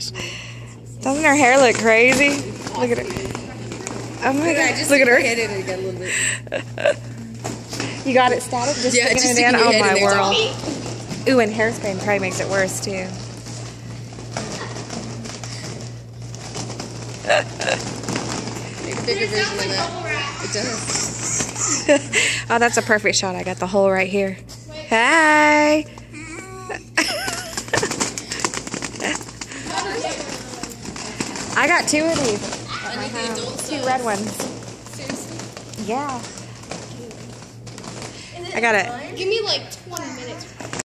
Doesn't her hair look crazy? Look at her. Oh my god, look at her. Hit it again a little bit. You got it static? Just yeah, sticking just it in? sticking your Oh head my in there. world. Ooh, and hairspray probably makes it worse too. Make a bigger version of that. It does. Oh, that's a perfect shot. I got the hole right here. Hey! I got 2 of these at my house. 2 red ones. Seriously? Yeah. I got it. Give me like 20